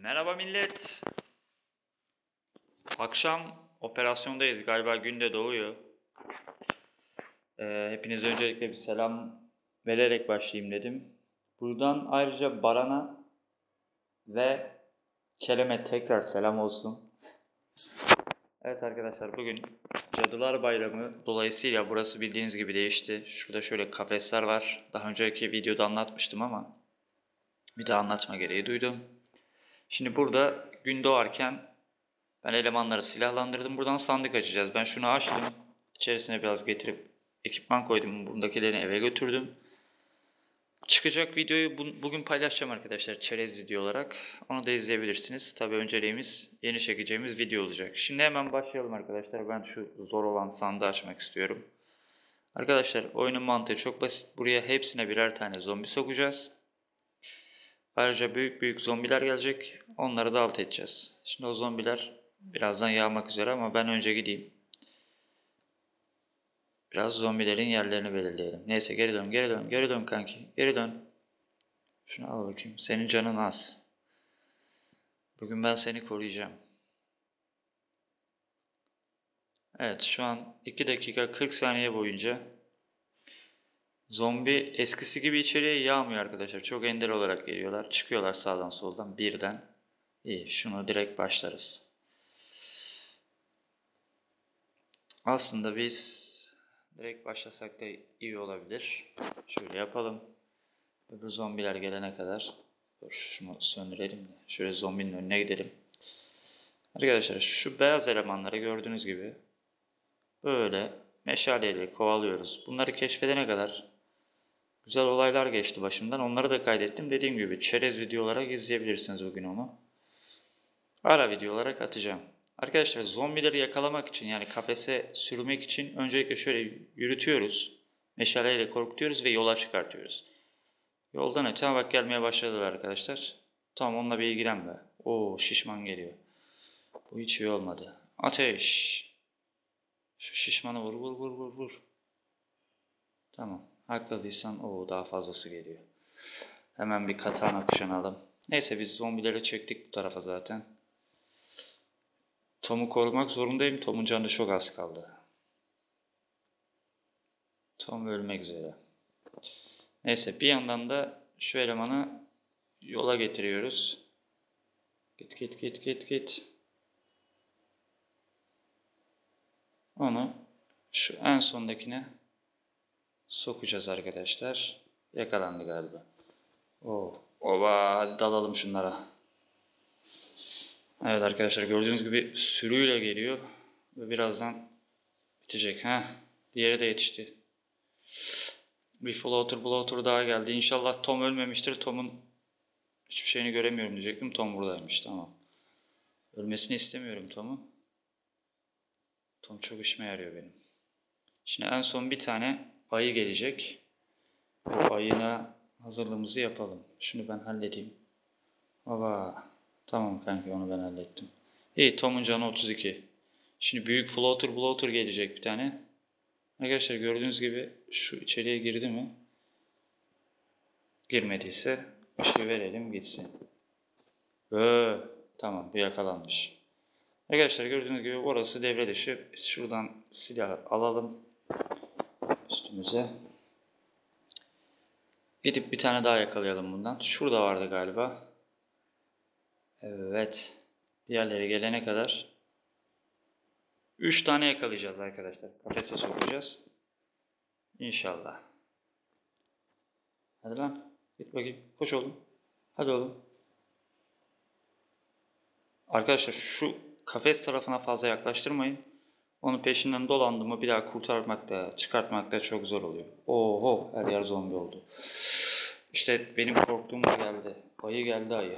Merhaba millet. Akşam operasyondayız. Galiba gün de doğuyor. Hepinize öncelikle bir selam vererek başlayayım dedim. Buradan ayrıca Baran'a ve Kerem'e tekrar selam olsun. Evet arkadaşlar, bugün Cadılar Bayramı dolayısıyla burası bildiğiniz gibi değişti. Şurada şöyle kafesler var. Daha önceki videoda anlatmıştım ama bir daha anlatma gereği duydum. Şimdi burada gün doğarken ben elemanları silahlandırdım. Buradan sandık açacağız. Ben şunu açtım. İçerisine biraz getirip ekipman koydum. Bundakilerini eve götürdüm. Çıkacak videoyu bugün paylaşacağım arkadaşlar. Çerez video olarak. Onu da izleyebilirsiniz. Tabii önceliğimiz yeni çekeceğimiz video olacak. Şimdi hemen başlayalım arkadaşlar. Ben şu zor olan sandığı açmak istiyorum. Arkadaşlar oyunun mantığı çok basit. Buraya hepsine birer tane zombi sokacağız. Ayrıca büyük büyük zombiler gelecek. Onları da alt edeceğiz. Şimdi o zombiler birazdan yağmak üzere ama ben önce gideyim. Biraz zombilerin yerlerini belirleyelim. Neyse, geri dön, geri dön, geri dön kanki. Geri dön. Şunu al bakayım. Senin canın az. Bugün ben seni koruyacağım. Evet, şu an 2 dakika 40 saniye boyunca zombi eskisi gibi içeriye yağmıyor arkadaşlar. Çok ender olarak geliyorlar. Çıkıyorlar sağdan soldan birden. İyi, şunu direkt başlarız. Aslında biz direkt başlasak da iyi olabilir. Şöyle yapalım. Öbür zombiler gelene kadar. Dur, şunu söndürelim de. Şöyle zombinin önüne gidelim. Arkadaşlar şu beyaz elemanları gördüğünüz gibi böyle meşaleyle kovalıyoruz. Bunları keşfedene kadar güzel olaylar geçti başımdan. Onları da kaydettim. Dediğim gibi çerez video olarak izleyebilirsiniz bugün onu. Ara video olarak atacağım. Arkadaşlar zombileri yakalamak için, yani kafese sürmek için öncelikle şöyle yürütüyoruz. Meşaleyle korkutuyoruz ve yola çıkartıyoruz. Yoldan öte bak gelmeye başladılar arkadaşlar. Tamam, onunla bir ilgilen be. Oo, şişman geliyor. Bu hiç iyi olmadı. Ateş. Şu şişmanı vur vur vur vur vur. Tamam. Haklıydıysan o daha fazlası geliyor. Hemen bir katana kuşanalım. Neyse, biz zombileri çektik bu tarafa zaten. Tom'u korumak zorundayım. Tom'un canı çok az kaldı. Tom ölmek üzere. Neyse, bir yandan da şu elemanı yola getiriyoruz. Git git git git git. Onu şu en sondakine sokacağız arkadaşlar. Yakalandı galiba. Oo. Oba, hadi dalalım şunlara. Evet arkadaşlar, gördüğünüz gibi sürüyle geliyor. Ve birazdan bitecek. Diğeri de yetişti. Bir floater daha geldi. İnşallah Tom ölmemiştir. Tom'un hiçbir şeyini göremiyorum diyecektim. Tom buradaymış. Tamam. Ölmesini istemiyorum Tom'un. Tom çok işime yarıyor benim. Şimdi en son bir tane ayı gelecek. O ayına hazırlığımızı yapalım. Şunu ben halledeyim. Baba. Tamam kanki, onu ben hallettim. İyi, Tom'un canı 32. Şimdi büyük floater gelecek bir tane. Arkadaşlar gördüğünüz gibi şu içeriye girdi mi? Girmediyse ışığı verelim gitsin. Tamam, bu yakalanmış. Arkadaşlar gördüğünüz gibi orası devre dışı. Biz şuradan silah alalım üstümüze. Gidip bir tane daha yakalayalım bundan. Şurada vardı galiba. Evet. Diğerleri gelene kadar 3 tane yakalayacağız arkadaşlar. Kafese sokacağız. İnşallah. Hadi lan. Git bakayım. Koş oğlum. Hadi oğlum. Arkadaşlar şu kafes tarafına fazla yaklaştırmayın. Onun peşinden dolandı mı bir daha kurtarmak da çıkartmak da çok zor oluyor. Oho, her yer zombi oldu. İşte benim korktuğum da geldi. Ayı geldi, ayı.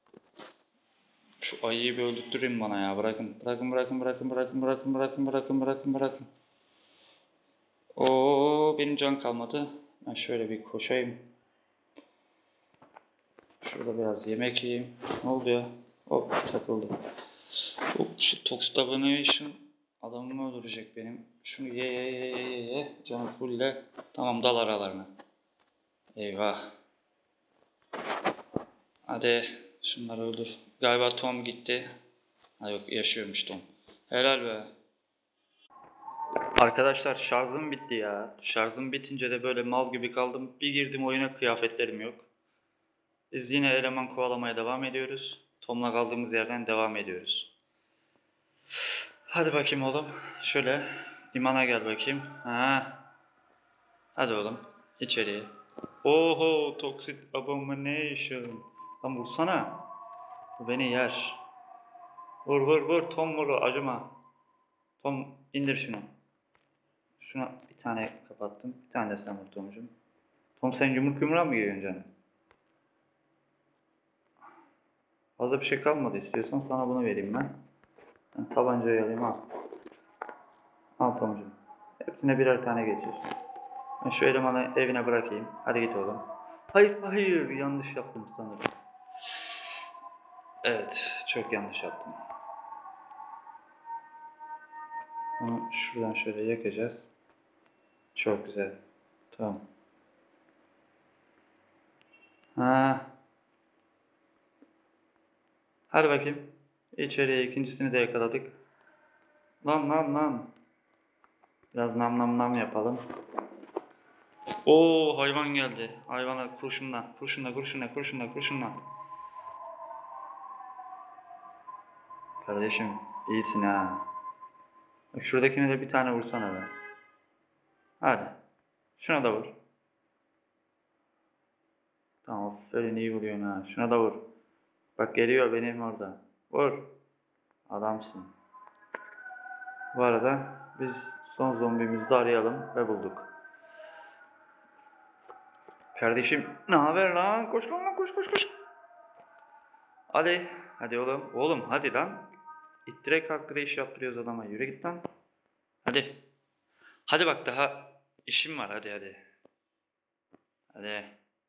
Şu ayıyı bir öldürtürün bana ya. Bırakın. Bırakın. Oo, benim can kalmadı. Ben şöyle bir koşayım. Şurada biraz yemek yiyeyim. Ne oldu ya? Hop, takıldı. Hop, şu Tox Domination adamımı öldürecek benim. Şunu ye. Canı fulle. Tamam, dal aralarına. Eyvah. Hadi şunları öldür. Galiba Tom gitti. Ha yok, yaşıyormuş Tom. Helal be. Arkadaşlar şarjım bitti ya. Şarjım bitince de böyle mal gibi kaldım. Bir girdim oyuna, kıyafetlerim yok. Biz yine eleman kovalamaya devam ediyoruz. Tom'la kaldığımız yerden devam ediyoruz. Hadi bakayım oğlum. Şöyle limana gel bakayım. Ha. Hadi oğlum. İçeriye. Oho, Toxic Abomination. Lan vursana. Bu beni yer. Vur vur vur. Tom vur. Acıma. Tom indir şunu. Şuna bir tane kapattım. Bir tane de sen vur Tom'cum. Tom, sen yumruk yumruğa mı giriyorsun canım? Fazla bir şey kalmadı. İstiyorsan sana bunu vereyim ben. Ben tabancayı alayım, al. Al Tom'cum. Hepsine birer tane geçir. Ben şu elemanı evine bırakayım. Hadi git oğlum. Hayır hayır, yanlış yaptım sanırım. Evet, çok yanlış yaptım. Onu şuradan şöyle yakacağız. Çok güzel. Tamam. Ha. Hadi bakayım. İçeriye ikincisini de yakaladık. Lan lan lan. Biraz nam nam nam yapalım. Oo, hayvan geldi. Hayvana kurşunla. Kurşunla kurşunla kurşunla kurşunla. Kardeşim iyisin ha. Bak şuradakine de bir tane vursana be. Hadi. Şuna da vur. Tamam, aferin, iyi vuruyorsun ha. Şuna da vur. Bak geliyor benim orada. Vur. Adamsın. Bu arada biz son zombimizi de arayalım ve bulduk. Kardeşim ne haber lan? Koş lan, koş koş koş. Hadi. Hadi oğlum. Oğlum hadi lan. İttire kalktire iş yaptırıyoruz adama. Yürü git lan. Hadi. Hadi bak, daha işim var, hadi hadi. Hadi.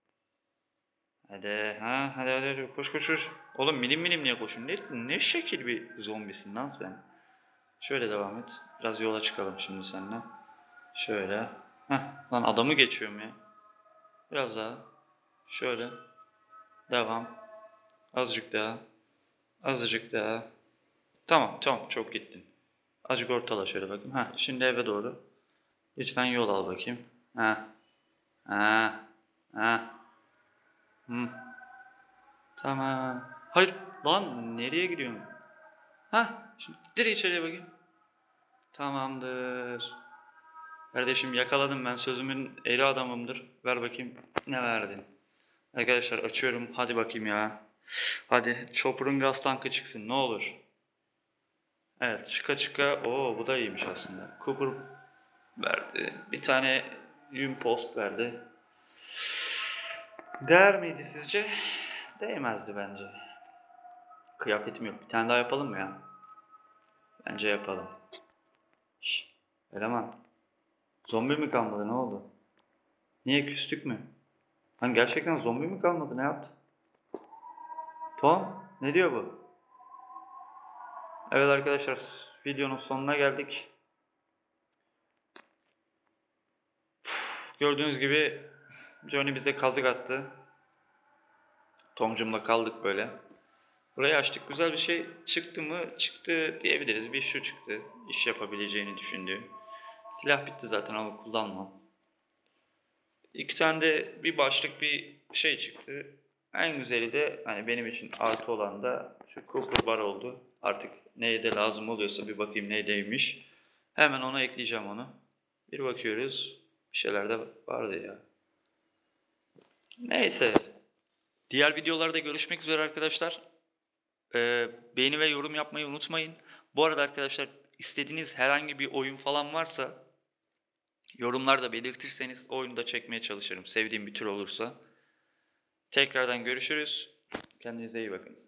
Hadi ha, hadi hadi koş koş koş. Oğlum milim milim niye koşun? Ne şekil bir zombisin lan sen. Şöyle devam et. Biraz yola çıkalım şimdi seninle. Şöyle. Heh, lan adamı geçiyorum ya. Biraz daha. Şöyle. Devam. Azıcık daha. Azıcık daha. Tamam tamam, çok gittin. Azıcık ortala şöyle bakayım. Heh, şimdi eve doğru. Lütfen yol al bakayım. Heh. Heh. Heh. Hı. Tamam. Hayır lan, nereye gidiyorsun? Heh. Şimdi direkt içeriye bakayım. Tamamdır. Kardeşim yakaladım, ben sözümün eri adamımdır. Ver bakayım ne verdin. Arkadaşlar açıyorum, hadi bakayım ya. Hadi Chopper'ın gaz tankı çıksın ne olur. Evet, çıka çıka. Oo, bu da iyiymiş aslında. Cooper verdi. Bir tane Yun Post verdi. Değer miydi sizce? Değmezdi bence. Kıyafetim yok. Bir tane daha yapalım mı ya? Bence yapalım. Şş, eleman. Zombi mi kalmadı, ne oldu? Niye, küstük mü? Lan gerçekten zombi mi kalmadı, ne yaptı? Tom, ne diyor bu? Evet arkadaşlar, videonun sonuna geldik. Gördüğünüz gibi Johnny bize kazık attı. Tom'cumla kaldık böyle. Burayı açtık, güzel bir şey çıktı mı? Çıktı diyebiliriz. Bir şu çıktı, iş yapabileceğini düşündüğüm. Silah bitti zaten, onu kullanmam. İki tane de bir başlık bir şey çıktı. En güzeli de hani benim için artı olan da şu Cooper Bar oldu. Artık neyde lazım oluyorsa bir bakayım neydeymiş. Hemen ona ekleyeceğim onu. Bir bakıyoruz. Bir şeyler de vardı ya. Neyse. Diğer videolarda görüşmek üzere arkadaşlar. Beğeni ve yorum yapmayı unutmayın. Bu arada arkadaşlar, istediğiniz herhangi bir oyun falan varsa yorumlarda belirtirseniz oyunu da çekmeye çalışırım. Sevdiğim bir tür olursa. Tekrardan görüşürüz. Kendinize iyi bakın.